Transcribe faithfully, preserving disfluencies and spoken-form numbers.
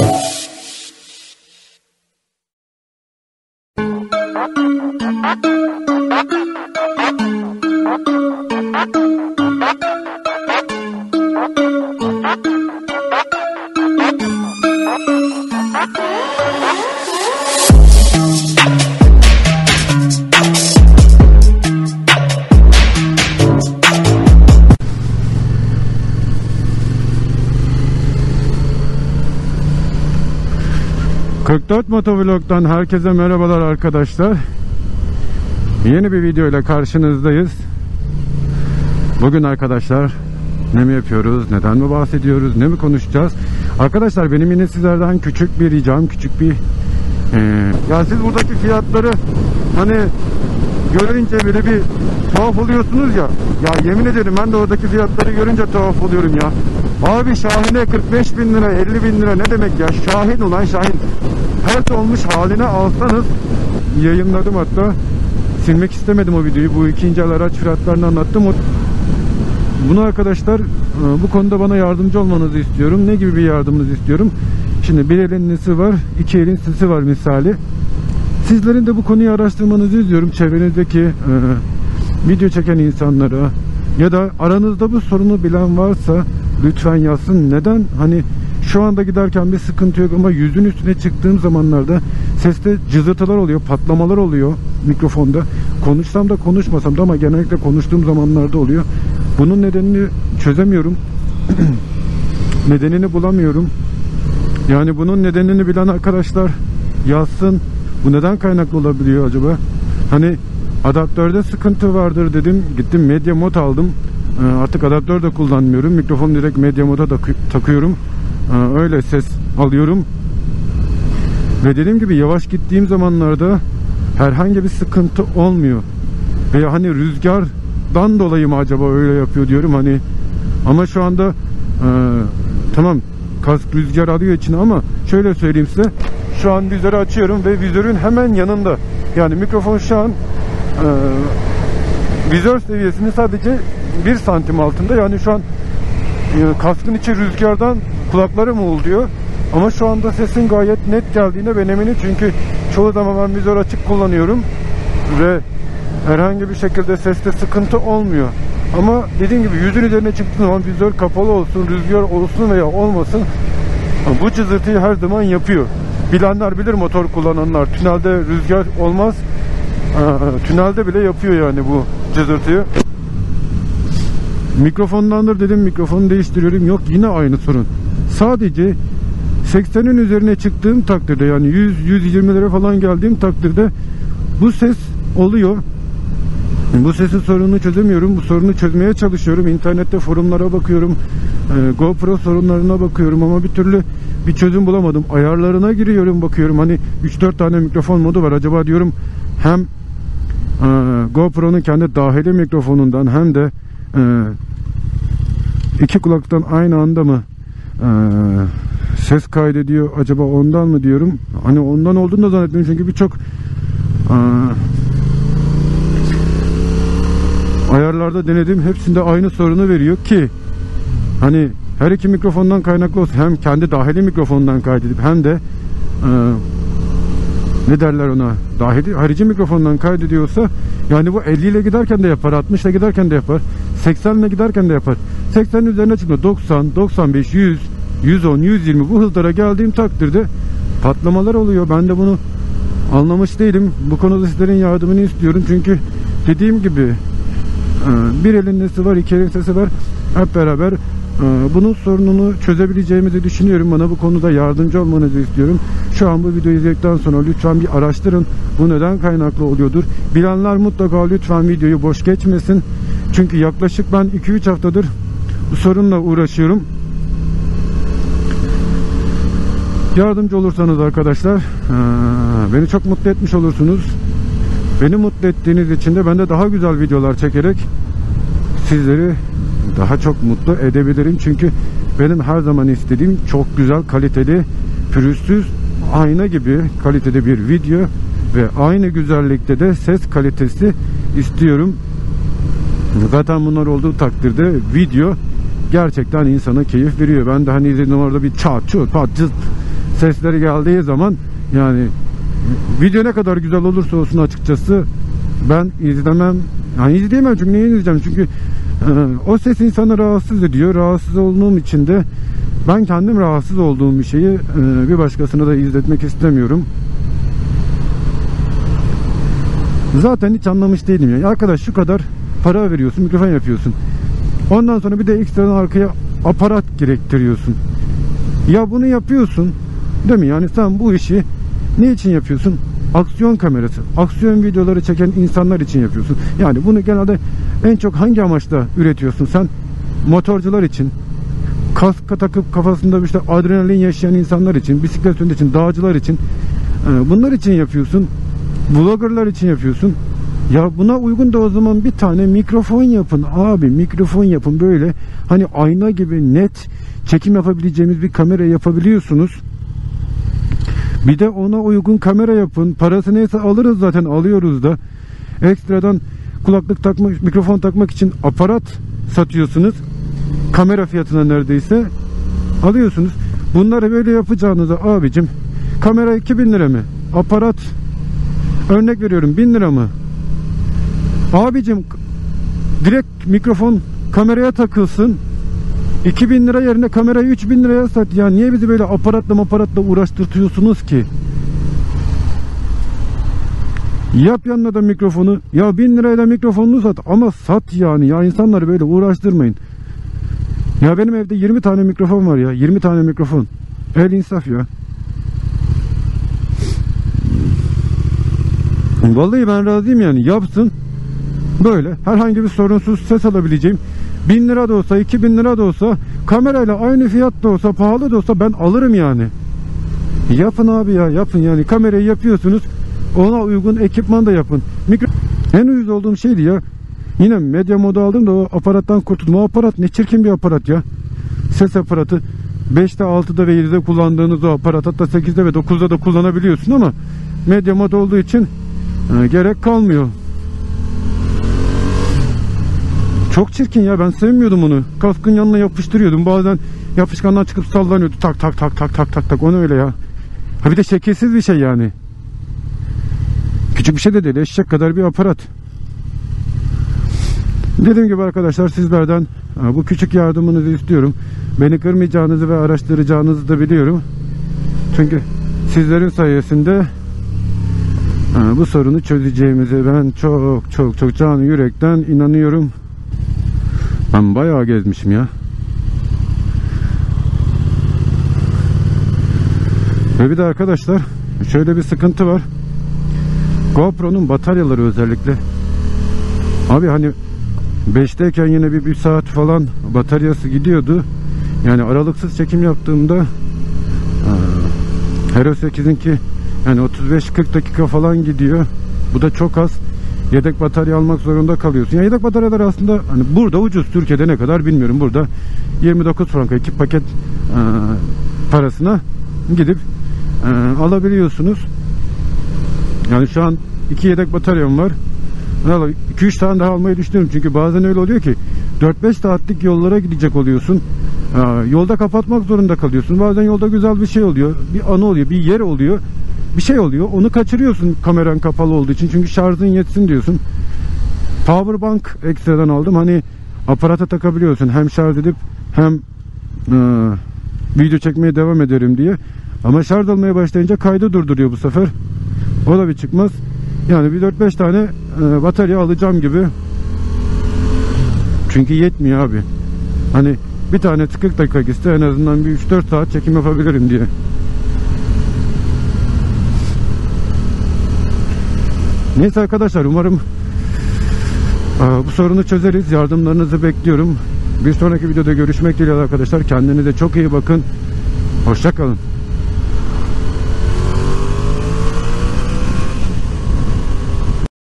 kırk dört Motovlog'dan herkese merhabalar arkadaşlar. Yeni bir video ile karşınızdayız. Bugün arkadaşlar ne mi yapıyoruz, neden mi bahsediyoruz, ne mi konuşacağız? Arkadaşlar benim yine sizlerden küçük bir ricam, küçük bir ee, ya siz buradaki fiyatları hani görünce böyle bir tuhaf oluyorsunuz ya. Ya yemin ederim ben de oradaki fiyatları görünce tuhaf oluyorum ya. Abi Şahin'e kırk beş bin lira, elli bin lira ne demek ya? Şahin ulan Şahin. Pert olmuş haline alsanız, yayınladım hatta. Silmek istemedim o videoyu. Bu ikinci el araç fiyatlarını anlattım. Bunu arkadaşlar bu konuda bana yardımcı olmanızı istiyorum. Ne gibi bir yardımınızı istiyorum? Şimdi bir elin nesi var, iki elin sesi var misali. Sizlerin de bu konuyu araştırmanızı istiyorum. Çevrenizdeki e, video çeken insanlara ya da aranızda bu sorunu bilen varsa lütfen yazsın. Neden? Hani şu anda giderken bir sıkıntı yok ama yüzün üstüne çıktığım zamanlarda seste cızırtılar oluyor, patlamalar oluyor mikrofonda. Konuşsam da konuşmasam da ama genellikle konuştuğum zamanlarda oluyor. Bunun nedenini çözemiyorum. Nedenini bulamıyorum. Yani bunun nedenini bilen arkadaşlar yazsın. Bu neden kaynaklı olabiliyor acaba? Hani adaptörde sıkıntı vardır dedim. Gittim Media Mod aldım. Artık adaptör de kullanmıyorum. Mikrofonu direkt Media Mod'a takıyorum. Öyle ses alıyorum. Ve dediğim gibi yavaş gittiğim zamanlarda herhangi bir sıkıntı olmuyor. Veya hani rüzgardan dolayı mı acaba öyle yapıyor diyorum hani. Ama şu anda e, tamam kask rüzgar alıyor içine ama şöyle söyleyeyim size. Şu an vizörü açıyorum ve vizörün hemen yanında. Yani mikrofon şu an e, vizör seviyesinin sadece bir santim altında. Yani şu an e, kaskın içi rüzgardan kulaklarım uğulduyor. Ama şu anda sesin gayet net geldiğine ben eminim. Çünkü çoğu zaman ben vizör açık kullanıyorum. Ve herhangi bir şekilde seste sıkıntı olmuyor. Ama dediğim gibi yüzün üzerine çıktığı zaman vizör kapalı olsun, rüzgar olsun veya olmasın bu cızırtıyı her zaman yapıyor. Bilenler bilir, motor kullananlar. Tünelde rüzgar olmaz. Ee, tünelde bile yapıyor yani bu cızırtıyı. Mikrofondandır dedim, mikrofonu değiştiriyorum. Yok, yine aynı sorun. Sadece seksenin üzerine çıktığım takdirde, yani yüz yüz yirmilere falan geldiğim takdirde bu ses oluyor. Bu sesin sorununu çözemiyorum. Bu sorunu çözmeye çalışıyorum. İnternette forumlara bakıyorum. E, GoPro sorunlarına bakıyorum ama bir türlü bir çözüm bulamadım. Ayarlarına giriyorum, bakıyorum. Hani üç dört tane mikrofon modu var. Acaba diyorum hem e, GoPro'nun kendi dahili mikrofonundan hem de e, iki kulaktan aynı anda mı e, ses kaydediyor? Acaba ondan mı diyorum. Hani ondan olduğunu da zannetmiyorum. Çünkü birçok e, ayarlarda denedim. Hepsinde aynı sorunu veriyor ki hani her iki mikrofondan kaynaklı olsun, hem kendi dahili mikrofondan kaydedip hem de e, ne derler ona, dahili harici mikrofondan kaydediyorsa yani bu elli ile giderken de yapar, altmış ile giderken de yapar, seksen ile giderken de yapar. seksenin üzerine çıkma, doksan, doksan beş, yüz, yüz on, yüz yirmi bu hızlara geldiğim takdirde patlamalar oluyor. Ben de bunu anlamış değilim. Bu konuda sizlerin yardımını istiyorum. Çünkü dediğim gibi bir elin nesi var, iki elin sesi var. Hep beraber bunun sorununu çözebileceğimizi düşünüyorum. Bana bu konuda yardımcı olmanızı istiyorum. Şu an bu videoyu izledikten sonra lütfen bir araştırın. Bu neden kaynaklı oluyordur? Bilenler mutlaka lütfen videoyu boş geçmesin. Çünkü yaklaşık ben iki üç haftadır bu sorunla uğraşıyorum. Yardımcı olursanız arkadaşlar beni çok mutlu etmiş olursunuz. Beni mutlu ettiğiniz için de ben de daha güzel videolar çekerek sizleri daha çok mutlu edebilirim. Çünkü benim her zaman istediğim çok güzel, kaliteli, pürüzsüz, ayna gibi kalitede bir video ve aynı güzellikte de ses kalitesi istiyorum. Zaten bunlar olduğu takdirde video gerçekten insana keyif veriyor. Ben de hani izledim orada bir çat çut pat cıt sesleri geldiği zaman yani video ne kadar güzel olursa olsun açıkçası ben izlemem. Yani izleyemem çünkü niye izleyeceğim? Çünkü e, o ses insanı rahatsız ediyor. Rahatsız olduğum için de ben kendim rahatsız olduğum bir şeyi e, bir başkasına da izletmek istemiyorum. Zaten hiç anlamış değilim ya. Arkadaş şu kadar para veriyorsun, mikrofon yapıyorsun. Ondan sonra bir de ekstradan arkaya aparat gerektiriyorsun. Ya bunu yapıyorsun, değil mi? Yani sen bu işi ne için yapıyorsun? Aksiyon kamerası, aksiyon videoları çeken insanlar için yapıyorsun. Yani bunu genelde en çok hangi amaçla üretiyorsun sen? Motorcular için, kaska takıp kafasında işte adrenalin yaşayan insanlar için, bisiklet sürücüler için, dağcılar için, bunlar için yapıyorsun. Vloggerlar için yapıyorsun. Ya buna uygun da o zaman bir tane mikrofon yapın abi, mikrofon yapın böyle. Hani ayna gibi net çekim yapabileceğimiz bir kamera yapabiliyorsunuz. Bir de ona uygun kamera yapın. Parası neyse alırız, zaten alıyoruz da. Ekstradan kulaklık takmak, mikrofon takmak için aparat satıyorsunuz. Kamera fiyatına neredeyse alıyorsunuz. Bunları böyle yapacağınıza abicim, kamera iki bin lira mı? Aparat örnek veriyorum bin lira mı? Abicim direkt mikrofon kameraya takılsın. iki bin lira yerine kamerayı üç bin liraya sat. Ya niye bizi böyle aparatla aparatla uğraştırtıyorsunuz ki? Yap yanına da mikrofonu. Ya bin lirayla mikrofonunu sat ama sat yani. Ya insanları böyle uğraştırmayın. Ya benim evde yirmi tane mikrofon var ya. yirmi tane mikrofon. El insaf ya. Vallahi ben razıyım yani. Yapsın. Böyle herhangi bir sorunsuz ses alabileceğim. bin lira da olsa, iki bin lira da olsa, kamerayla aynı fiyat da olsa, pahalı da olsa ben alırım yani. Yapın abi ya, yapın yani. Kamerayı yapıyorsunuz, ona uygun ekipman da yapın. Mikro... En uyuz olduğum şeydi ya. Yine medya modu aldım da o aparattan kurtuldum. O aparat ne çirkin bir aparat ya. Ses aparatı. beşte, altıda ve yedide kullandığınız o aparat, hatta sekizde ve dokuzda da kullanabiliyorsun ama medya modu olduğu için e, gerek kalmıyor. Çok çirkin ya, ben sevmiyordum onu. Kaskın yanına yapıştırıyordum. Bazen yapışkandan çıkıp sallanıyordu. Tak tak tak tak tak tak tak. Onu öyle ya. Ha bir de şekilsiz bir şey yani. Küçük bir şey de değil. Eşek kadar bir aparat. Dediğim gibi arkadaşlar, sizlerden bu küçük yardımınızı istiyorum. Beni kırmayacağınızı ve araştıracağınızı da biliyorum. Çünkü sizlerin sayesinde bu sorunu çözeceğimize ben çok çok çok canı yürekten inanıyorum. Ben bayağı gezmişim ya. Ve bir de arkadaşlar şöyle bir sıkıntı var. GoPro'nun bataryaları özellikle. Abi hani beşteyken yine bir, bir saat falan bataryası gidiyordu. Yani aralıksız çekim yaptığımda Hero sekizinki yani otuz beş kırk dakika falan gidiyor. Bu da çok az. Yedek batarya almak zorunda kalıyorsun. Yani yedek bataryalar aslında hani burada ucuz. Türkiye'de ne kadar bilmiyorum. Burada yirmi dokuz franka iki paket e, parasına gidip e, alabiliyorsunuz. Yani şu an iki yedek bataryam var. iki üç tane daha almayı düşünüyorum. Çünkü bazen öyle oluyor ki dört beş saatlik yollara gidecek oluyorsun. E, yolda kapatmak zorunda kalıyorsun. Bazen yolda güzel bir şey oluyor. Bir anı oluyor. Bir yer oluyor. Bir şey oluyor. Onu kaçırıyorsun kameran kapalı olduğu için. Çünkü şarjın yetsin diyorsun. Powerbank ekstradan aldım. Hani aparata takabiliyorsun. Hem şarj edip hem e, video çekmeye devam ederim diye. Ama şarj almaya başlayınca kaydı durduruyor bu sefer. O da bir çıkmaz. Yani bir dört beş tane e, batarya alacağım gibi. Çünkü yetmiyor abi. Hani bir tane kırk dakika gitse en azından bir üç dört saat çekim yapabilirim diye. Neyse arkadaşlar, umarım bu sorunu çözeriz. Yardımlarınızı bekliyorum. Bir sonraki videoda görüşmek dileğiyle arkadaşlar. Kendinize çok iyi bakın. Hoşça kalın.